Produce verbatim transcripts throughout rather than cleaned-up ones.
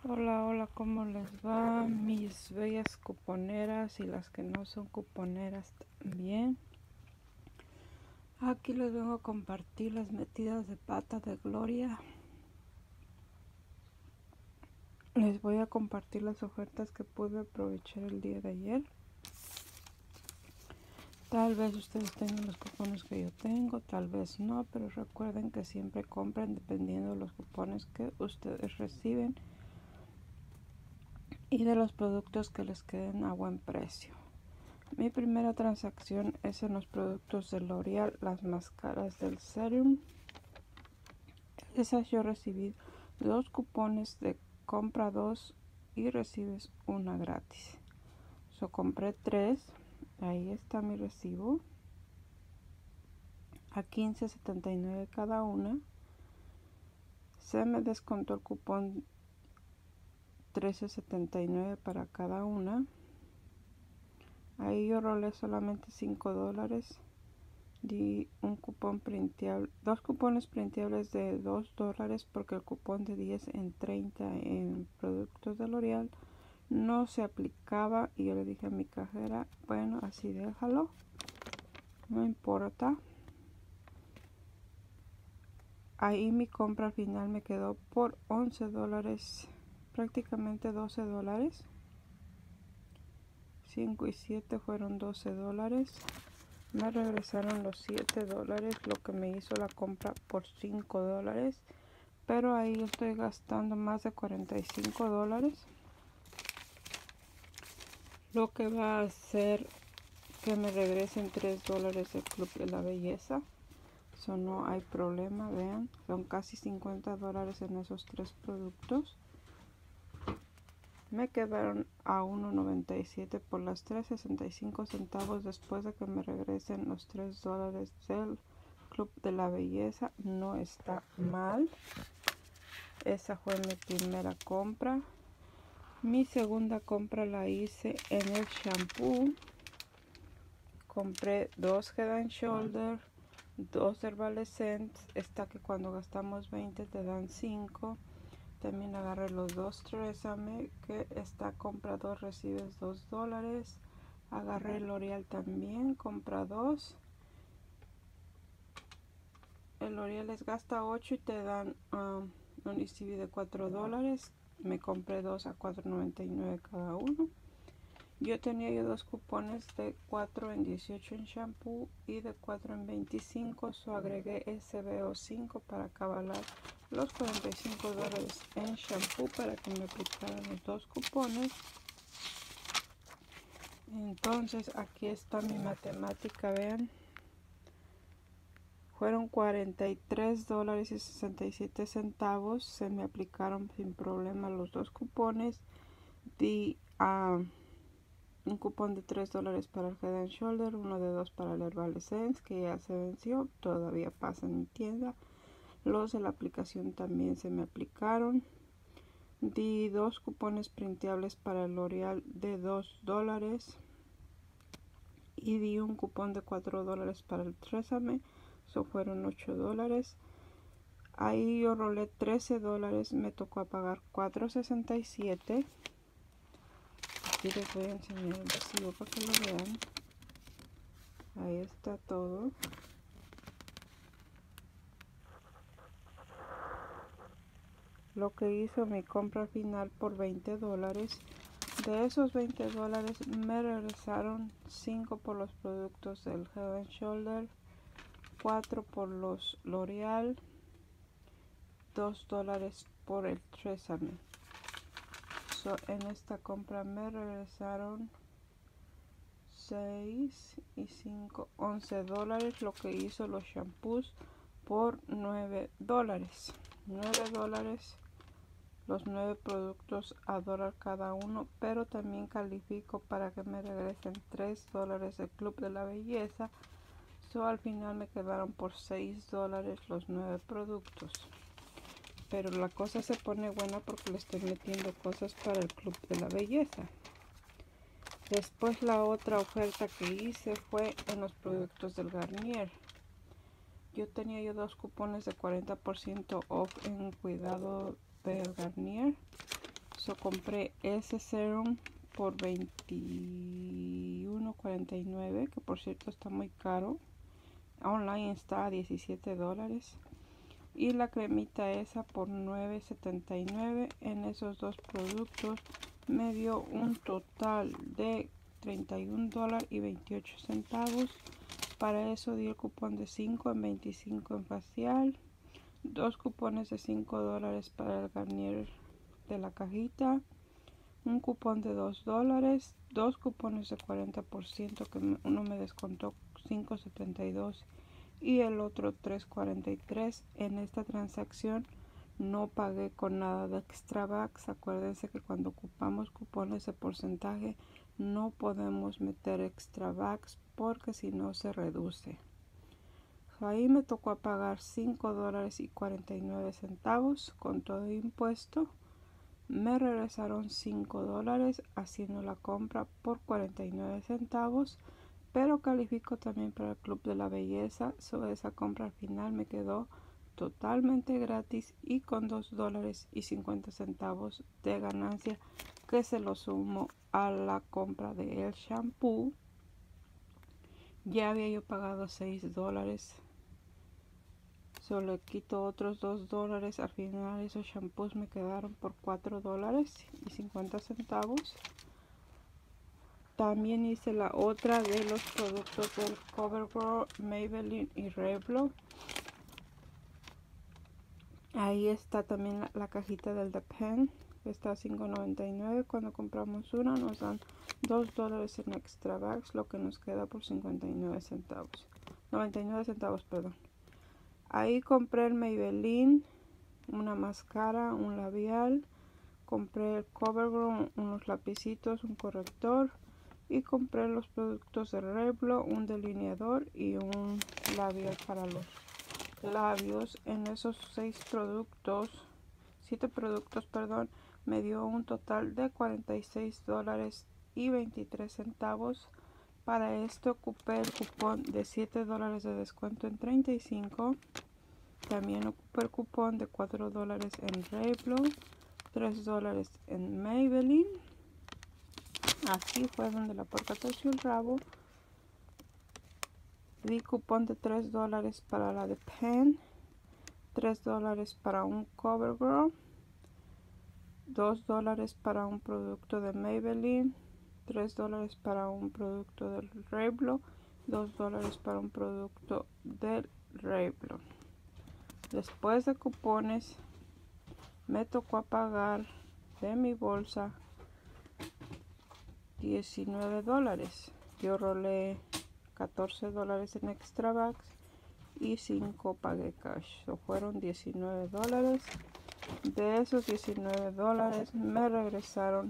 Hola, hola, ¿cómo les va? Mis bellas cuponeras y las que no son cuponeras también. Aquí les vengo a compartir las metidas de pata de Gloria. Les voy a compartir las ofertas que pude aprovechar el día de ayer. Tal vez ustedes tengan los cupones que yo tengo, tal vez no, pero recuerden que siempre compren dependiendo de los cupones que ustedes reciben y de los productos que les queden a buen precio. Mi primera transacción es en los productos de L'Oreal, las máscaras del Serum. Esas yo recibí dos cupones de compra dos y recibes una gratis. So compré tres, ahí está mi recibo, a quince setenta y nueve cada una. Se me descontó el cupón trece setenta y nueve para cada una. Ahí yo rolé solamente cinco dólares. Di un cupón printeable, dos cupones printeables de dos dólares porque el cupón de diez en treinta en productos de L'Oreal no se aplicaba y yo le dije a mi cajera, bueno, así déjalo, no importa. Ahí mi compra al final me quedó por once dólares, prácticamente doce dólares. cinco y siete fueron doce dólares. Me regresaron los siete dólares, lo que me hizo la compra por cinco dólares. Pero ahí estoy gastando más de cuarenta y cinco dólares. Lo que va a hacer que me regresen tres dólares el Club de la Belleza. Eso no hay problema, vean. Son casi cincuenta dólares en esos tres productos. Me quedaron a uno noventa y siete por las tres, sesenta y cinco centavos después de que me regresen los tres dólares del Club de la Belleza. No está mal. Esa fue mi primera compra. Mi segunda compra la hice en el shampoo. Compré dos Head and Shoulder, dos Herbalescent. Esta que cuando gastamos veinte te dan cinco. También agarré los dos Tresemme, que esta compra dos recibes dos dólares. Agarré L'Oreal también, compra dos. El L'Oreal les gasta ocho y te dan um, un E C B de cuatro dólares. Me compré dos a cuatro noventa y nueve cada uno. Yo tenía yo dos cupones de cuatro en dieciocho en shampoo y de cuatro en veinticinco. So agregué S B O cinco para acabalar los cuarenta y cinco dólares en shampoo para que me aplicaran los dos cupones. Entonces aquí está mi matemática, vean. Fueron cuarenta y tres dólares y sesenta y siete centavos. Se me aplicaron sin problema los dos cupones. Di a... Uh, un cupón de tres dólares para el Head and Shoulder, uno de dos para el Herbalescence, que ya se venció, todavía pasa en mi tienda. Los de la aplicación también se me aplicaron. Di dos cupones printeables para el L'Oreal de dos dólares. Y di un cupón de cuatro dólares para el Tresemme, eso fueron ocho dólares. Ahí yo rolé trece dólares, me tocó a pagar cuatro sesenta y siete. Aquí les voy a enseñar el recibo para que lo vean. Ahí está todo. Lo que hizo mi compra final por veinte dólares. De esos veinte dólares me regresaron cinco por los productos del Head and Shoulder, cuatro por los L'Oreal, dos dólares por el Tresemme. So, en esta compra me regresaron seis y cinco, once dólares, lo que hizo los shampoos por nueve dólares. nueve dólares los nueve productos a dólar cada uno, pero también califico para que me regresen tres dólares del Club de la Belleza. So, al final me quedaron por seis dólares los nueve productos. Pero la cosa se pone buena porque le estoy metiendo cosas para el Club de la Belleza. Después la otra oferta que hice fue en los productos del Garnier. Yo tenía yo dos cupones de cuarenta por ciento off en cuidado del Garnier. So compré ese serum por veintiuno cuarenta y nueve, que por cierto está muy caro. Online está a diecisiete dólares. Y la cremita esa por nueve setenta y nueve. En esos dos productos me dio un total de treinta y un dólares y veintiocho centavos. Para eso di el cupón de cinco en veinticinco en facial. Dos cupones de cinco dólares para el Garnier de la cajita. Un cupón de dos dólares. Dos cupones de cuarenta por ciento, que uno me descontó cinco setenta y dos y el otro tres cuarenta y tres. En esta transacción no pagué con nada de extra bucks. Acuérdense que cuando ocupamos cupones de porcentaje no podemos meter extra bucks porque si no se reduce. Ahí me tocó pagar cinco dólares y cuarenta y nueve centavos con todo impuesto. Me regresaron cinco dólares haciendo la compra por cuarenta y nueve centavos, pero califico también para el Club de la Belleza. So, esa compra al final me quedó totalmente gratis y con dos dólares y cincuenta centavos de ganancia, que se lo sumo a la compra de el shampoo. Ya había yo pagado seis dólares. Solo quito otros dos dólares. Al final esos shampoos me quedaron por cuatro dólares y cincuenta centavos. También hice la otra de los productos del CoverGirl, Maybelline y Revlon. Ahí está también la, la cajita del The Pen. Está a cinco noventa y nueve. Cuando compramos una nos dan dos dólares en extra bags, lo que nos queda por cincuenta y nueve centavos. noventa y nueve centavos, perdón. Ahí compré el Maybelline, una máscara, un labial. Compré el CoverGirl, unos lapicitos, un corrector. Y compré los productos de Revlon, un delineador y un labial para los labios. En esos seis productos, siete productos, perdón, me dio un total de cuarenta y seis dólares y veintitrés centavos. Para esto ocupé el cupón de siete dólares de descuento en treinta y cinco. También ocupé el cupón de cuatro dólares en Revlon, tres dólares en Maybelline. Así fue donde la puerca torció el rabo. Di cupón de tres dólares para la de Pen, tres dólares para un CoverGirl, dos dólares para un producto de Maybelline, tres dólares para un producto del Revlon, dos dólares para un producto del Revlon. Después de cupones me tocó pagar de mi bolsa diecinueve dólares. Yo rolé catorce dólares en extra bucks y cinco pagué cash. So, fueron diecinueve dólares. De esos diecinueve dólares me regresaron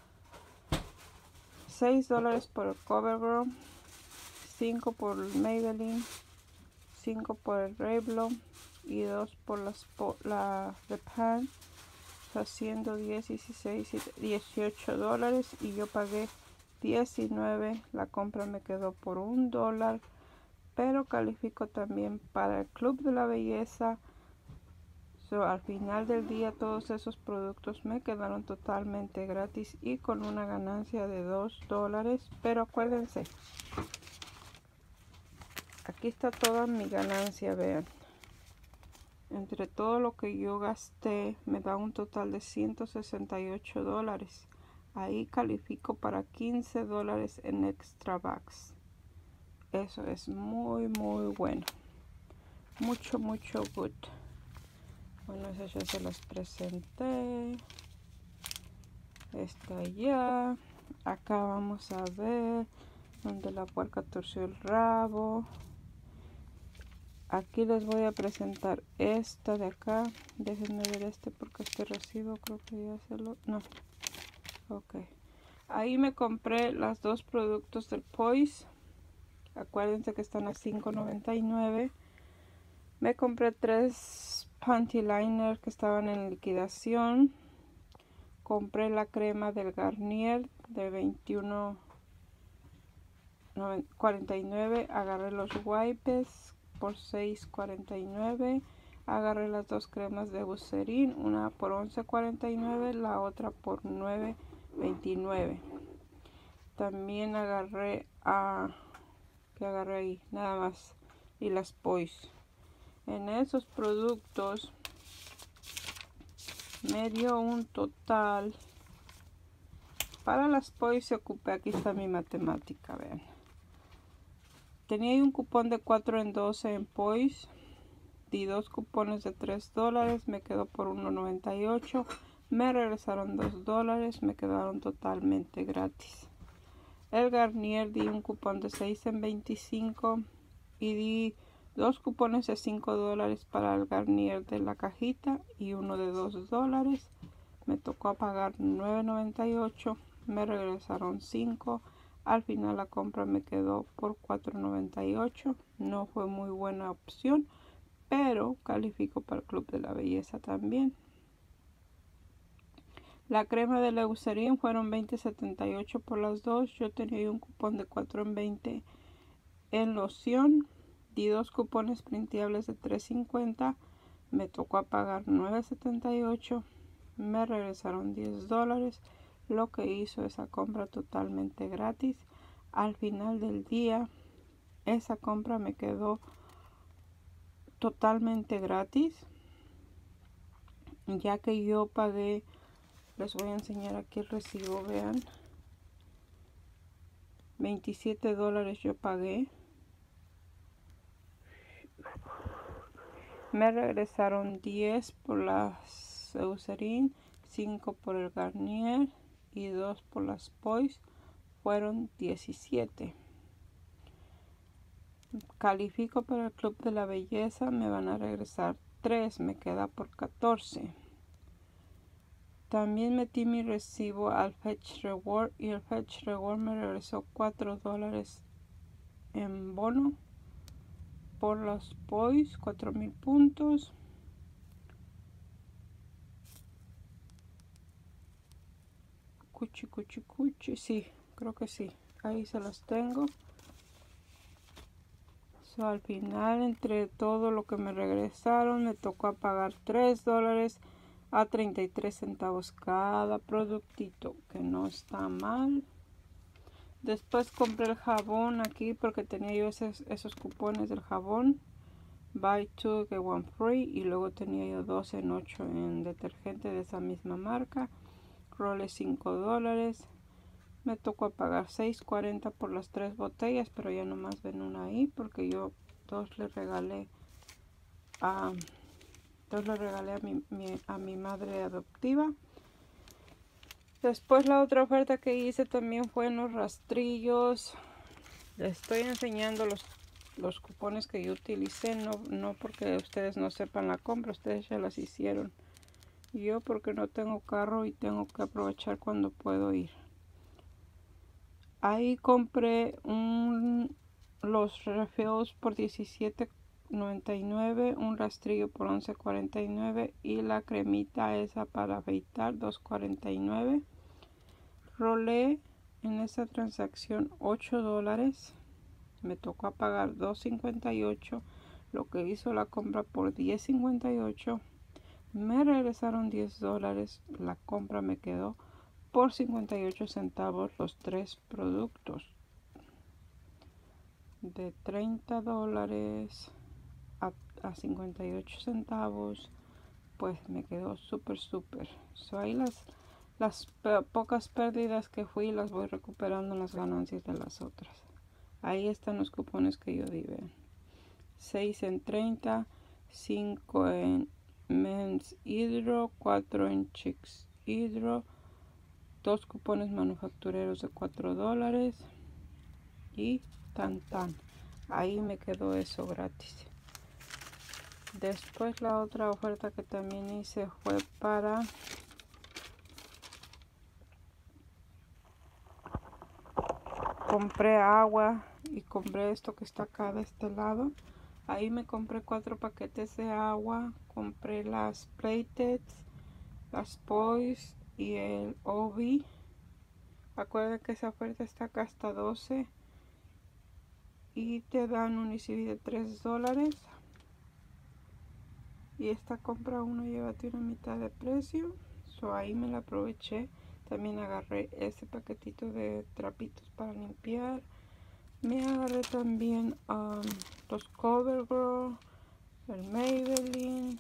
seis dólares por el CoverGirl, cinco por el Maybelline, cinco por el Revlon y dos por las, por la The Pen, haciendo diez, dieciséis y dieciocho dólares, y yo pagué diecinueve. La compra me quedó por un dólar, pero califico también para el Club de la Belleza. So, al final del día todos esos productos me quedaron totalmente gratis y con una ganancia de dos dólares. Pero acuérdense, aquí está toda mi ganancia, vean. Entre todo lo que yo gasté me da un total de ciento sesenta y ocho dólares. Ahí califico para quince dólares en extra bucks. Eso es muy muy bueno. Mucho mucho good. Bueno, eso ya se los presenté. Está ya. Acá vamos a ver donde la puerca torció el rabo. Aquí les voy a presentar esta de acá. Déjenme ver este porque este recibo creo que ya se lo... No. Ok. Ahí me compré los dos productos del Poise. Acuérdense que están a cinco noventa y nueve. Me compré tres panty liners que estaban en liquidación. Compré la crema del Garnier de veintiuno cuarenta y nueve. Agarré los wipes por seis cuarenta y nueve. Agarré las dos cremas de Eucerin, una por once cuarenta y nueve, la otra por nueve veintinueve. También agarré a que agarré ahí, nada más, y las Poise. En esos productos me dio un total. Para las Poise se ocupé, aquí está mi matemática, vean. Tenía ahí un cupón de cuatro en doce en Poise. Di dos cupones de tres dólares, me quedó por uno noventa y ocho. Me regresaron dos dólares, me quedaron totalmente gratis. El Garnier di un cupón de seis en veinticinco y di dos cupones de cinco dólares para el Garnier de la cajita y uno de dos dólares. Me tocó pagar nueve noventa y ocho, me regresaron cinco. Al final la compra me quedó por cuatro noventa y ocho. No fue muy buena opción, pero califico para el Club de la Belleza también. La crema de Eucerin fueron veinte setenta y ocho por las dos. Yo tenía un cupón de cuatro en veinte en loción. Di dos cupones printables de tres cincuenta. Me tocó pagar nueve setenta y ocho. Me regresaron diez dólares. Lo que hizo esa compra totalmente gratis. Al final del día, esa compra me quedó totalmente gratis, ya que yo pagué. Les voy a enseñar aquí el recibo, vean. veintisiete dólares yo pagué. Me regresaron diez por las Eucerin, cinco por el Garnier y dos por las Poise. Fueron diecisiete. Califico para el Club de la Belleza, me van a regresar tres, me queda por catorce. También metí mi recibo al Fetch Reward y el Fetch Reward me regresó cuatro dólares en bono por los Poise, cuatro mil puntos. Cuchi, cuchi, cuchi, sí, creo que sí, ahí se los tengo. So, al final, entre todo lo que me regresaron, me tocó pagar tres dólares a treinta y tres centavos cada productito, que no está mal. Después compré el jabón aquí porque tenía yo esos, esos cupones del jabón. Buy two, get one free. Y luego tenía yo dos en ocho en detergente de esa misma marca. Roles cinco dólares. Me tocó pagar seis cuarenta por las tres botellas, pero ya nomás ven una ahí porque yo dos le regalé a, dos le regalé a mi, mi, a mi madre adoptiva. Después la otra oferta que hice también fue en los rastrillos. Les estoy enseñando los, los cupones que yo utilicé, no, no porque ustedes no sepan la compra, ustedes ya las hicieron. Yo porque no tengo carro y tengo que aprovechar cuando puedo ir. Ahí compré un, los refills por diecisiete noventa y nueve, un rastrillo por once cuarenta y nueve y la cremita esa para afeitar dos cuarenta y nueve. Rolé en esa transacción ocho dólares. Me tocó pagar dos cincuenta y ocho, lo que hizo la compra por diez cincuenta y ocho. Me regresaron diez dólares. La compra me quedó por cincuenta y ocho centavos los tres productos. De treinta dólares a, a cincuenta y ocho centavos, pues me quedó súper súper. So, ahí las, las pocas pérdidas que fui las voy recuperando en las ganancias de las otras. Ahí están los cupones que yo di, vean. seis en treinta, cinco en Men's Hydro, cuatro en Chicks Hydro, dos cupones manufactureros de cuatro dólares y tan tan. Ahí me quedó eso gratis. Después la otra oferta que también hice fue para compré agua y compré esto que está acá de este lado. Ahí me compré cuatro paquetes de agua, compré las Playtets, las Poise y el Obi. Acuérdense que esa oferta está acá hasta doce y te dan un E C B de tres dólares. Y esta compra uno llévate una mitad de precio. So ahí me la aproveché. También agarré ese paquetito de trapitos para limpiar. Me agarré también um, los CoverGirl, el Maybelline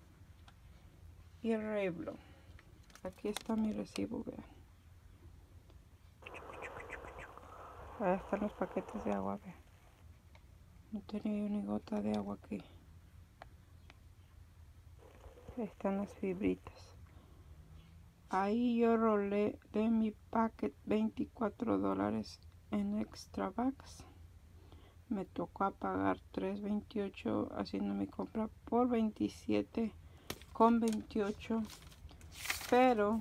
y el Revlon. Aquí está mi recibo, vean. Ahí están los paquetes de agua, vean. No tenía yo ni gota de agua aquí. Ahí están las fibritas. Ahí yo rolé de mi paquete veinticuatro dólares en extra bucks. Me tocó a pagar tres veintiocho haciendo mi compra por veintisiete con veintiocho. Pero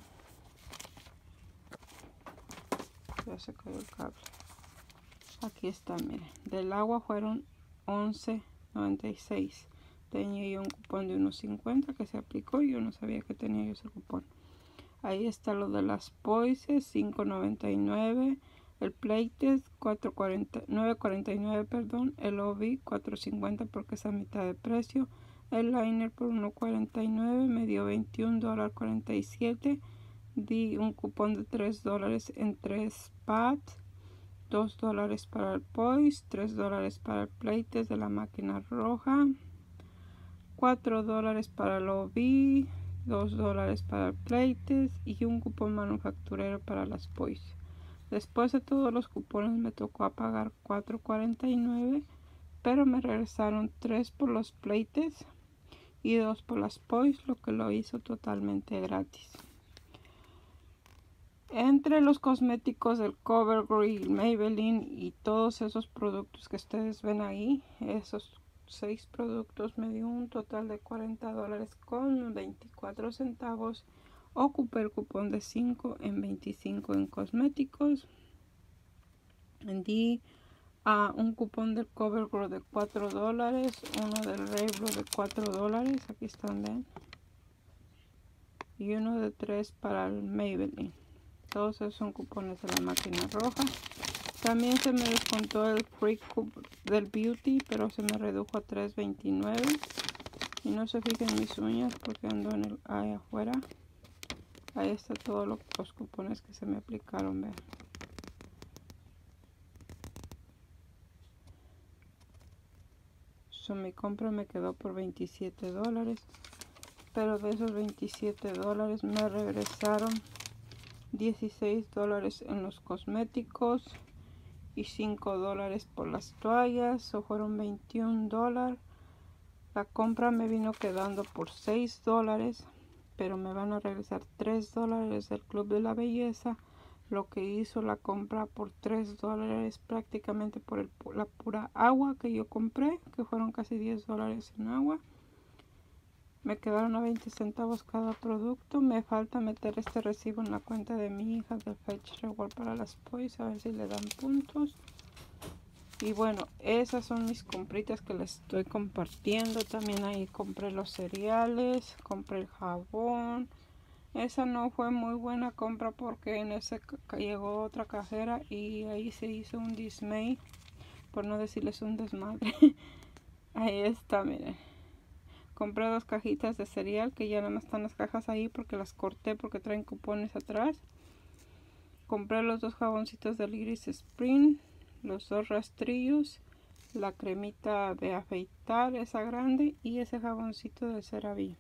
ya se cayó el cable. Aquí está, miren. Del agua fueron once noventa y seis. Tenía yo un cupón de uno cincuenta que se aplicó y yo no sabía que tenía yo ese cupón. Ahí está lo de las Poises, cinco noventa y nueve. El Playtest, nueve cuarenta y nueve, perdón. El O B, cuatro cincuenta porque es a mitad de precio. El liner por uno cuarenta y nueve, me dio veintiún dólares cuarenta y siete. Di un cupón de tres dólares en tres pads. dos dólares para el Poise, tres dólares para el Playtest de la máquina roja. cuatro dólares para el O B. dos dólares para el Playtest y un cupón manufacturero para las Poise. Después de todos los cupones me tocó a pagar cuatro cuarenta y nueve, pero me regresaron tres por los Playtest y dos por las Poise, lo que lo hizo totalmente gratis. Entre los cosméticos del CoverGirl, Maybelline y todos esos productos que ustedes ven ahí, esos seis productos me dio un total de cuarenta dólares con veinticuatro centavos. Ocupé el cupón de cinco en veinticinco en cosméticos. Di a uh, un cupón del CoverGirl de cuatro dólares, uno del Revlon de cuatro dólares, aquí están, ven, y uno de tres para el Maybelline. Todos esos son cupones de la máquina roja. También se me descontó el Free Cup del Beauty, pero se me redujo a tres veintinueve. Y no se fijen mis uñas porque ando en el ahí afuera. Ahí está todos lo, los cupones que se me aplicaron, vean. So, mi compra me quedó por veintisiete dólares. Pero de esos veintisiete dólares me regresaron dieciséis dólares en los cosméticos y cinco dólares por las toallas, o fueron veintiún dólares. La compra me vino quedando por seis dólares, pero me van a regresar tres dólares del Club de la Belleza, lo que hizo la compra por tres dólares prácticamente por el, la pura agua que yo compré, que fueron casi diez dólares en agua. Me quedaron a veinte centavos cada producto. Me falta meter este recibo en la cuenta de mi hija de Fetch Reward para las Poise, a ver si le dan puntos. Y bueno, esas son mis compritas que les estoy compartiendo. También ahí compré los cereales, compré el jabón. Esa no fue muy buena compra porque en ese llegó otra cajera y ahí se hizo un dismay, por no decirles un desmadre. Ahí está, miren. Compré dos cajitas de cereal que ya nada más están las cajas ahí porque las corté porque traen cupones atrás. Compré los dos jaboncitos del Iris Spring, los dos rastrillos, la cremita de afeitar, esa grande, y ese jaboncito de CeraVe.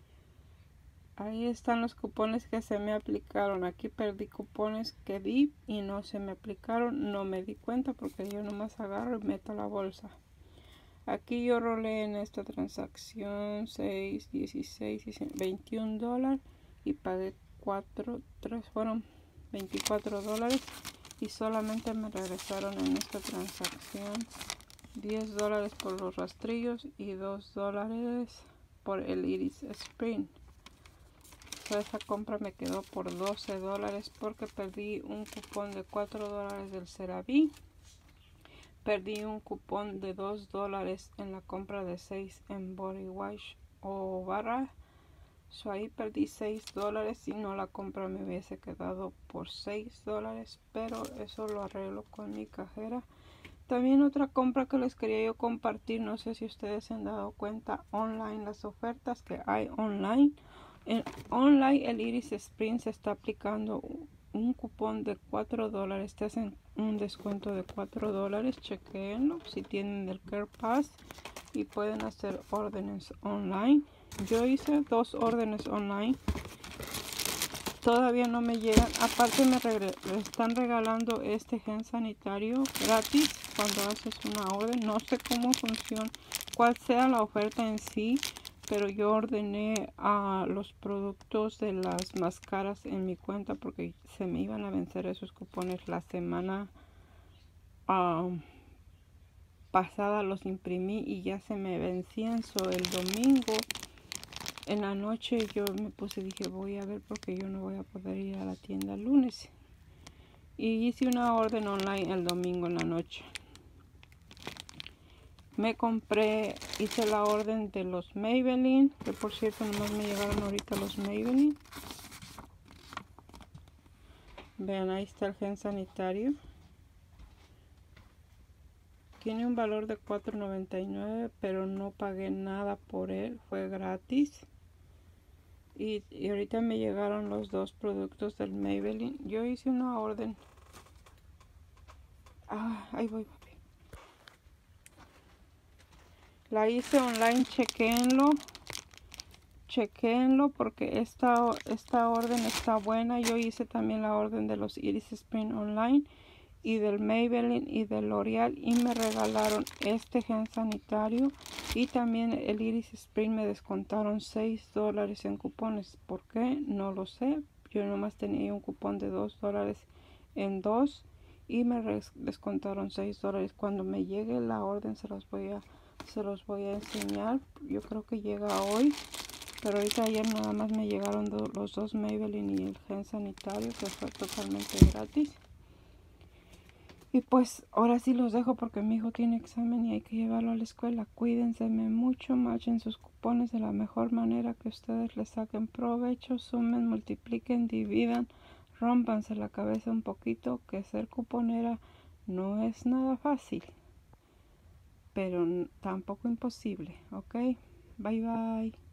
Ahí están los cupones que se me aplicaron. Aquí perdí cupones que di y no se me aplicaron. No me di cuenta porque yo nomás agarro y meto la bolsa. Aquí yo rolé en esta transacción seis, dieciséis, veintiún dólares y pagué cuatro, tres, fueron veinticuatro dólares y solamente me regresaron en esta transacción diez dólares por los rastrillos y dos dólares por el Iris Spring. So, esa compra me quedó por doce dólares porque perdí un cupón de cuatro dólares del CeraVe. Perdí un cupón de dos dólares en la compra de seis en Body Wash o barra. So, ahí perdí seis dólares. Si no, la compra me hubiese quedado por seis dólares. Pero eso lo arreglo con mi cajera. También otra compra que les quería yo compartir, no sé si ustedes se han dado cuenta online, las ofertas que hay online. En online el Iris Spring se está aplicando un cupón de cuatro dólares, te hacen un descuento de cuatro dólares, chequeenlo si tienen el Care Pass y pueden hacer órdenes online. Yo hice dos órdenes online, todavía no me llegan, aparte me, me están regalando este gel sanitario gratis cuando haces una orden. No sé cómo funciona, cuál sea la oferta en sí, pero yo ordené a uh, los productos de las máscaras en mi cuenta porque se me iban a vencer esos cupones la semana um, pasada, los imprimí y ya se me vencían. So, el domingo en la noche yo me puse, dije voy a ver porque yo no voy a poder ir a la tienda el lunes, y hice una orden online el domingo en la noche. Me compré, hice la orden de los Maybelline, que por cierto nomás me llegaron ahorita los Maybelline. Vean, ahí está el gel sanitario. Tiene un valor de cuatro noventa y nueve, pero no pagué nada por él, fue gratis. Y, y ahorita me llegaron los dos productos del Maybelline. Yo hice una orden. Ah, ahí voy, papi. La hice online, chequenlo. Chequenlo porque esta, esta orden está buena. Yo hice también la orden de los Iris Spring online y del Maybelline y del L'Oreal y me regalaron este gel sanitario, y también el Iris Spring me descontaron seis dólares en cupones. ¿Por qué? No lo sé. Yo nomás tenía un cupón de dos dólares en dos y me descontaron seis dólares. Cuando me llegue la orden se los voy a se los voy a enseñar. Yo creo que llega hoy, pero ahorita ayer nada más me llegaron do, los dos Maybelline y el gel sanitario, que fue totalmente gratis. Y pues ahora sí los dejo porque mi hijo tiene examen y hay que llevarlo a la escuela. Cuídense mucho, machen sus cupones de la mejor manera que ustedes les saquen provecho, sumen, multipliquen, dividan, rómpanse la cabeza un poquito, que ser cuponera no es nada fácil, pero tampoco imposible, ¿ok? Bye bye.